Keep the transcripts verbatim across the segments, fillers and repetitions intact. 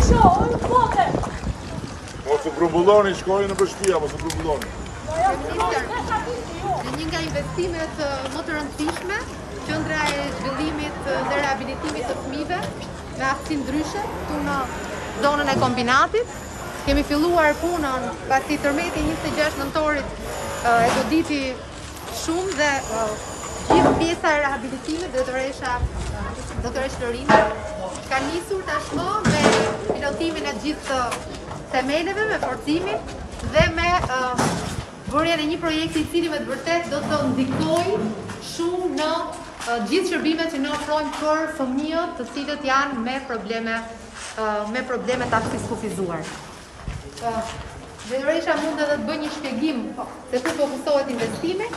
Mos u grumbulloni, shkojnë në shtëpia, mos u grumbulloni. Në një nga investimet më të rëndësishme, qendra e zhvillimit dhe rehabilitimit të fëmijëve me aftësi ndryshe këtu në zonën e kombinatit. Kemi filluar punën pasi tërmeti njëzet e gjashtë nëntorit e goditi shumë dhe gjithë pjesa e rehabilitimit dhe doktoresha doktoresh Lorina ka nisur tashmë me pilotimin e gjithë themeleve, me forcimin dhe me bërjen e një projekti i cili me të vërtet do të ndikojë shumë në gjithë shërbimet që ne ofrojmë për fëmijët të cilët janë me probleme me probleme të aftësisë kufizuar. Doktoresha mund edhe të bëjë një shpjegim se ku fokusohet investimi.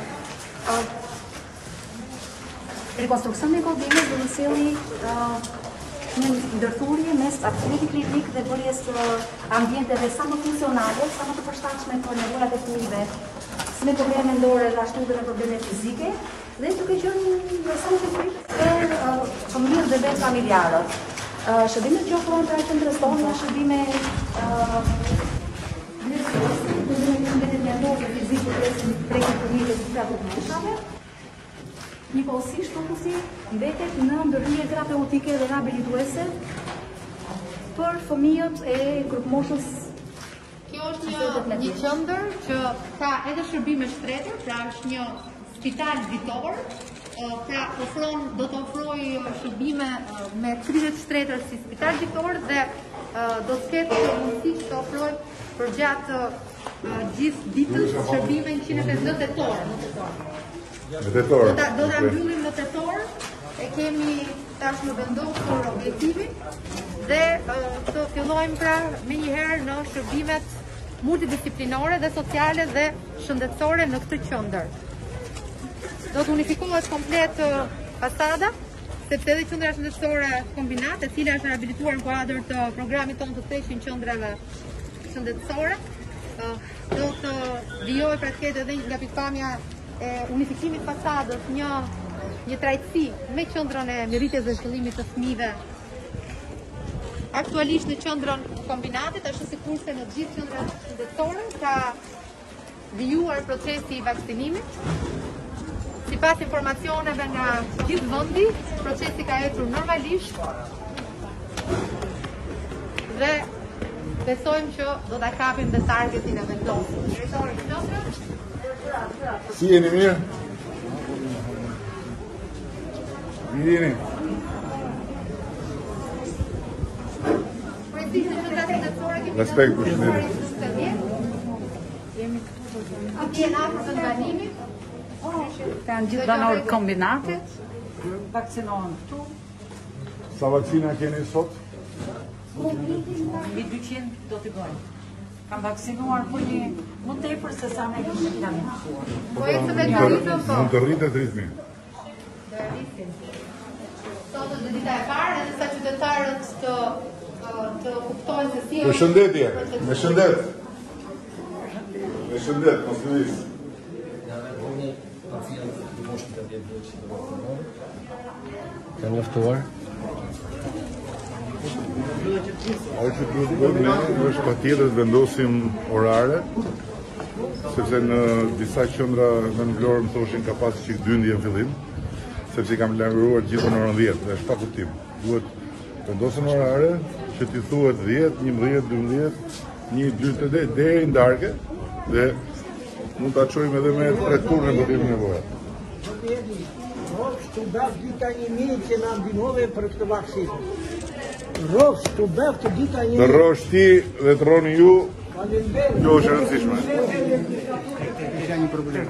Rekonstruksioni i kodimit do të sjellë një ndërthurje mes aktivitetit klinik dhe bërjes ambienteve sa më funksionale, sa më të përshtatshme për nevojat e fëmijëve, si me probleme mendore dhe ashtu edhe me probleme fizike, dhe duke qenë një sa më të frikë për fëmijët dhe vetë familjarët. Shërbimet që ofrohen pra qendrës tonë janë shërbime mendore, fizike, prej fëmijëve të cilat të mëshave. Njëkohësisht fokusi mbetet në ndërhyrje terapeutike dhe rehabilituese për fëmijët e grupmoshës. Kjo është një, një qendër që ka edhe shërbime shtrete, pra është një spital ditor, pra ofron, do të ofrojë shërbime me tridhjetë shtretër si spital ditor dhe do të ketë mundësi që të ofrojë përgjatë gjithë ditës shërbime në njëzet e nëntë tetor. Tetor. Do ta mbyllim në tetor, e kemi tashmë vendosur objektivin dhe të fillojmë pra menjëherë në shërbimet multidisciplinore dhe sociale dhe shëndetësore në këtë qendër. Do të unifikohet komplet fasada, sepse edhe qendra shëndetësore kombinat, e cila është rehabilituar në kuadër të programit tonë të treshin qendrave shëndetësore, do të vijojë pra të ketë edhe nga pikpamja e unifikimit fasadës një një trajtësi me qendrën e mirëritjes dhe zhvillimit të fëmijëve. Aktualisht në qendrën kombinatit, ashtu sikurse në gjithë qendrat shëndetësore ka vijuar procesi i vaksinimit. Sipas informacioneve nga gjithë vendi, procesi ka ecur normalisht dhe besojmë që do ta kapim dhe targetin e vendosur. Drejtori i qendrës. Si jeni mirë? Mirë jeni? Respekt për shëndetin. Atje në afër të banimit. Kanë gjithë banorët kombinatit, vaksinohen këtu. Sa vaksina keni sot? Mbi dyqind do t'i bëjmë. Kam vaksinuar për një më tepër se sa ne kemi planificuar. Po e të vetëritëm po. Mund të rritet ritmi. Do rritin. Sot është dita e parë, edhe sa qytetarët të të kuptojnë se si është. Me shëndetje, me shëndet. Me shëndet, mos të vis. Ka njoftuar? Ajo që duhet të bëjmë ne është patjetër të vendosim orare, sepse në disa qendra në Vlorë më thoshin ka pasur çik dyndje në fillim, sepse kam larguar gjithë në orën dhjetë dhe është pa kuptim. Duhet vendosin orare që t'i thuhet dhjetë, njëmbëdhjetë, dymbëdhjetë, një, dy, tre deri në darkë dhe mund ta çojmë edhe me tre turne do të kemi nevojë. Rofsh të bëf dita një mirë që na ndihmove për këtë vaksinë. Rofsh të bëf të dita një mirë. Të rrosh ti dhe të rroni ju, Faleminderit. kjo është e rëndësishme. Ka një problem.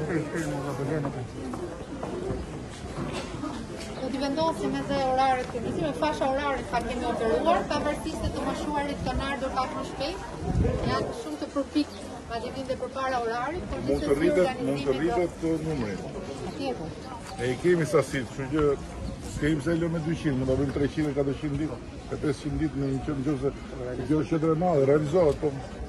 Do t'i vendosim edhe oraret të njësi, me fasha oraret pa kemi operuar, pavarësisht se të moshuarit kanë ardhur pak më shpejt, janë shumë të përpik, pa të vinde përpara orarit, por Mund të rritet, mund të rritet të numri. Tjetër. E i kemi sasit, kështu që kemi se lë me dyqind, mund të bëjmë treqind e katërqind ditë, e pesëqind ditë në një qendër, nëse kjo është qendër e madhe, realizohet, po